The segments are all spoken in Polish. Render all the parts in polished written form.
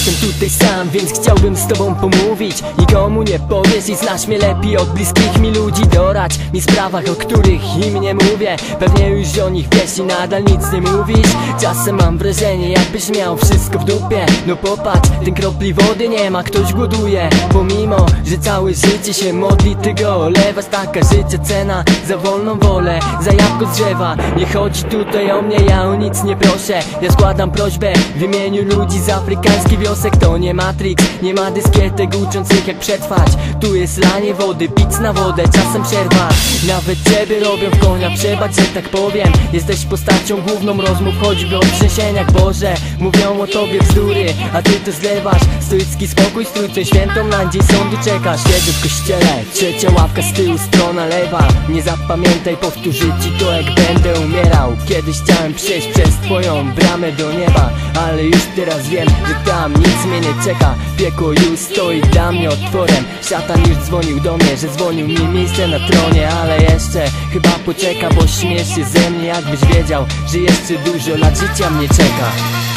Jestem tutaj sam, więc chciałbym z tobą pomówić. Nikomu nie powiesz i znasz mnie lepiej od bliskich mi ludzi. Doradź mi w sprawach, o których im nie mówię. Pewnie już o nich wiesz i nadal nic nie mówisz. Czasem mam wrażenie, jakbyś miał wszystko w dupie. No popatrz, ten kropli wody nie ma, ktoś głoduje. Pomimo, że całe życie się modli, ty go olewasz. Taka życia cena za wolną wolę, za jabłko z drzewa. Nie chodzi tutaj o mnie, ja o nic nie proszę. Ja składam prośbę w imieniu ludzi z afrykańskich wiosek. To nie Matrix, nie ma dyskietek uczących jak przetrwać. Tu jest lanie wody, pic na wodę, czasem przerwa. Nawet ciebie robią w konia, przebacz, że tak powiem. Jesteś postacią główną rozmów, choćby o trzęsieniach. Boże, mówią o tobie bzdury, a ty to zlewasz. Stoicki spokój, z Trójcą Świętą na dzień sądu czekasz. Siedzę w kościele, trzecia ławka z tyłu, strona lewa. Nie zapamiętaj, powtórzy ci to, jak będę umierał. Kiedyś chciałem przejść przez twoją bramę do nieba, ale już teraz wiem, że tam nic mnie nie czeka. Piekło już stoi dla mnie otworem. Szatan już dzwonił do mnie, że zwolnił mi miejsce na tronie. Ale jeszcze chyba poczeka, bo śmiesz się ze mnie, jakbyś wiedział, że jeszcze dużo lat życia mnie czeka.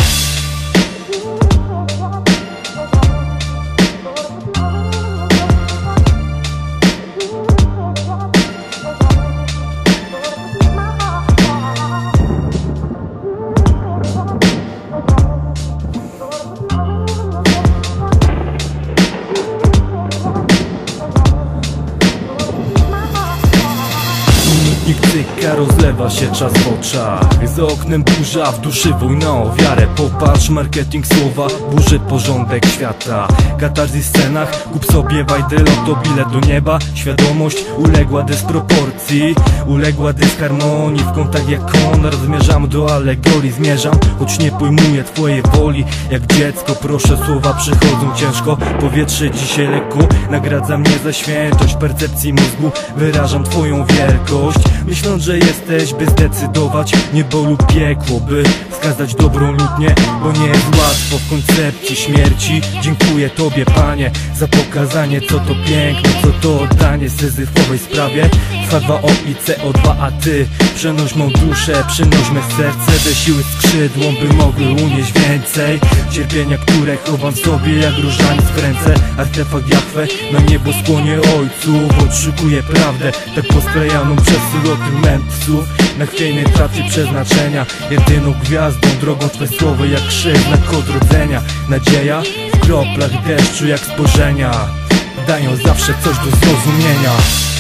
Rozlewa się czas w oczach, za oknem burza, w duszy wojna o wiarę. Popatrz, marketing słowa, burzy porządek świata. Katarzis w scenach, kup sobie wajdę, loto, bilet do nieba. Świadomość uległa dysproporcji, uległa dysharmonii. W kątach jak Konrad zmierzam do alegorii, zmierzam, choć nie pojmuję twojej woli. Jak dziecko, proszę, słowa przychodzą ciężko. Powietrze dzisiaj lekko, nagradza mnie za świętość percepcji mózgu. Wyrażam twoją wielkość, myśląc, że jesteś, by zdecydować niebo lub piekło, by wskazać dobrą lub nie, bo nie jest łatwo w koncepcji śmierci. Dziękuję tobie, Panie, za pokazanie, co to piękne, co to oddanie syzyfowej sprawie. H2O i CO2, a ty przenoś mą duszę, przenoś me serce, te siły skrzydłom, by mogły unieść więcej cierpienia, które chowam w sobie jak różaniec w ręce. Artefakt Jahwe na niebo skłonie ojców, odszukuję prawdę, tak posklejaną przez syloty mędrców. Na chwiejnej tracie przeznaczenia, jedyną gwiazdą, drogą twe słowo jak krzyż, znak odrodzenia. Nadzieja w kroplach deszczu jak spojrzenia, dają zawsze coś do zrozumienia.